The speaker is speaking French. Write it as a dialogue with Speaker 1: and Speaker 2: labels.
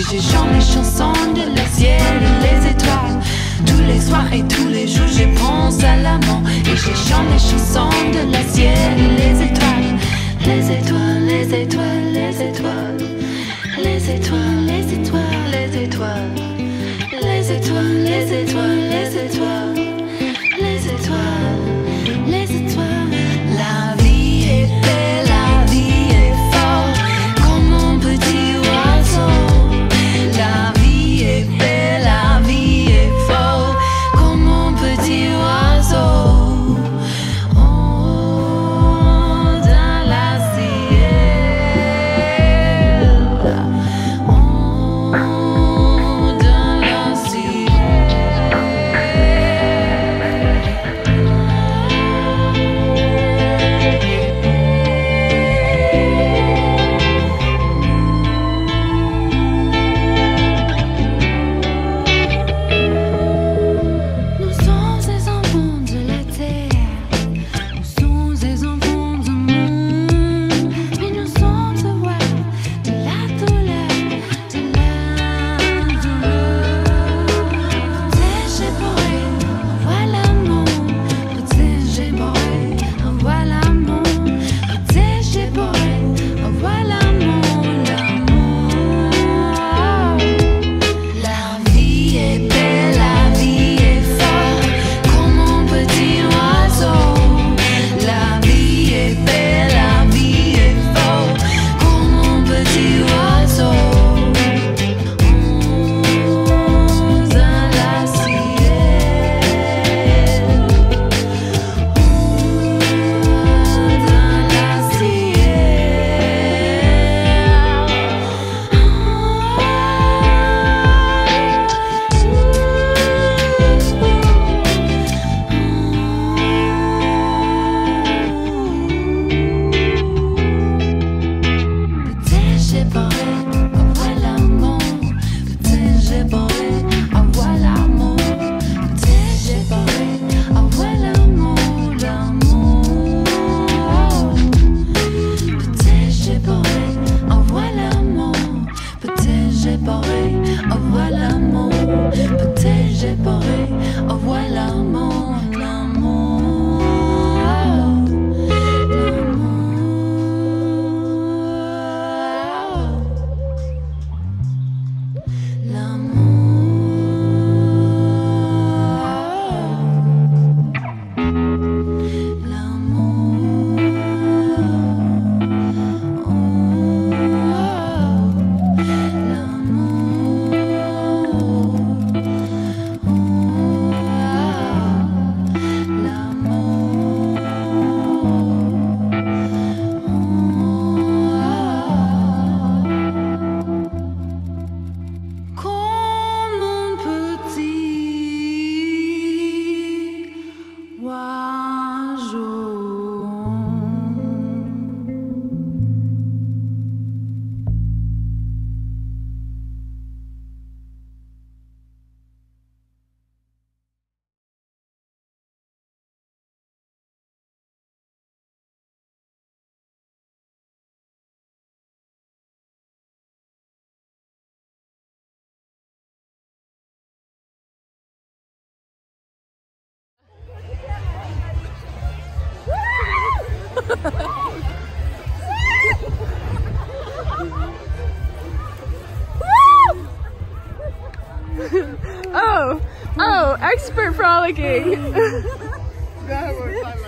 Speaker 1: je chante les chansons de le ciel et les étoiles. Tous les soirs et tous les jours je pense à l'amant. Et je chante les chansons de le ciel et les étoiles. Les étoiles, les étoiles, les étoiles. Les étoiles, les étoiles, les étoiles. Les étoiles, les étoiles, les étoiles. Les étoiles, les étoiles. La vie est belle, la vie est forte, comme mon petit oiseau. La vie est belle, la vie est forte, comme mon petit oiseau. Oh, dans la ciel. Oh, dans la ciel. Nous sommes les enfants de la terre, nous sommes les enfants du monde, mais nous sommes avoir de la douleur, de la douleur. Peut-être j'ai pourrais avoir l'amour, peut-être j'ai pourrais avoir l'amour, peut-être j'ai pourrais avoir l'amour, l'amour. La vie est belle, la vie est forte, comme mon petit oiseau. La vie est belle, la vie est forte, comme mon petit oiseau. Oh, dans la ciel. Oh, dans la ciel. Peut-être j'ai pourrais avoir l'amour, peut-être j'ai pourrais avoir l'amour, peut-être j'ai pourrais avoir l'amour, l'amour. Peut-être j'ai pourrais avoir l'amour, peut-être j'ai pourrais avoir l'amour, peut-être j'ai pourrais avoir l'amour, l'amour. Comme un petit oiseau.
Speaker 2: Oh, expert frolicking.
Speaker 3: That was